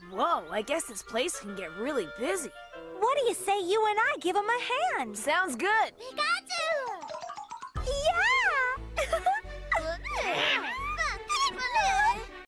Whoa, I guess this place can get really busy. What do you say you and I give him a hand? Sounds good. Pikachu! Yeah!